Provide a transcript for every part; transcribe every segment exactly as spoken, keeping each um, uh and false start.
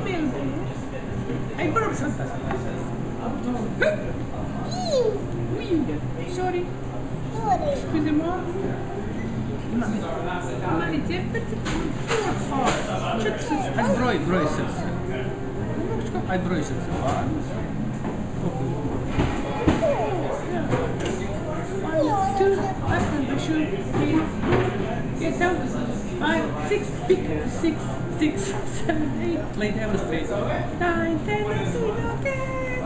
I burp sometimes. Oui. Sorry. Excusez-moi. Malettie, petite four. Чуть-чуть. Отброй, бросится. Немножечко отбросится. One, two, open the shoe, three. Get down. Five, six, pick, six, six, seven, eight. Lay down straight. Nine, ten, okay.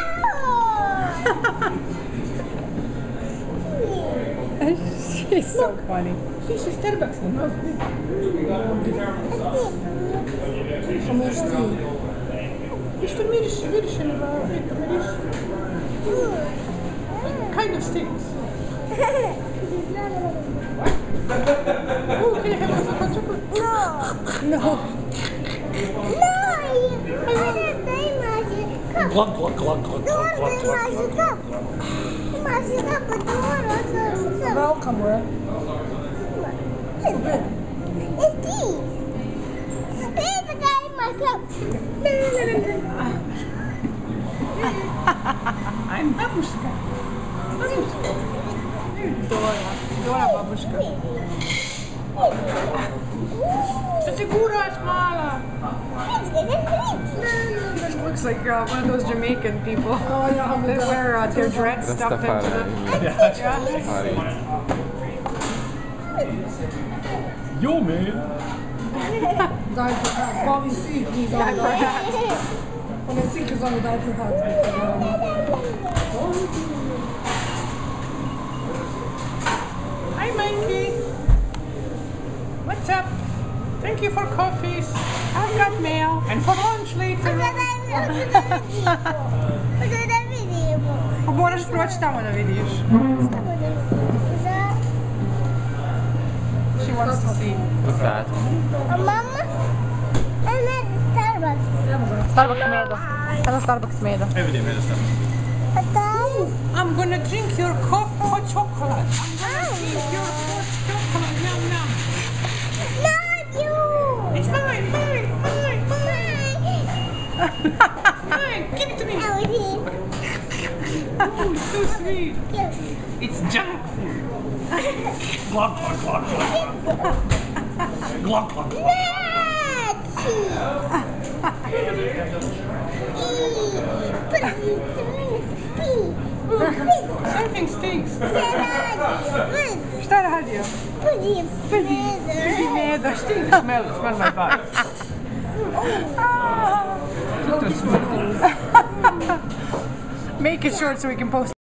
She's so funny. She's a Starbucks in Mosby. Помнишь ты? Ты что миришь, миришь или это миришь? Kind of stinks. Oh, can I have a hot chocolate? No. No. Glug, glug, glug, glug, glug, glug, glug. Welcome, bro. It's tea. There's a guy in my cup. I'm бабушка. Бабушка. Дора. Дора бабушка. Что ты кураж, мала? This looks like uh, one of those Jamaican people. Oh, yeah, They wear uh, their dreads stuffed into them. Yo, man. Diaper hat. Bobby Seek, he's on Diaper hat. When I Seek is on the diaper hat. Hi, Mikey. What's up? Thank you for coffees. I've got mail. And for lunch later. Можешь прочь там, она видишь. She wants to see. What's that? Mama, I'm at Starbucks. Starbucks medo. Hello, Starbucks medo. Every day, man. I'm gonna drink your coffee hot chocolate. I'm gonna drink your hot chocolate. Yum, yum. Not you. It's mine, mine, mine, mine. Mine, give it to me. Oh, it's so sweet. It's junk food. Glug, glug, glug, glug. Glug, glug, glug. Something stinks. Что радио? Medo. Stink. Smell, smell my butt. Make it short so we can post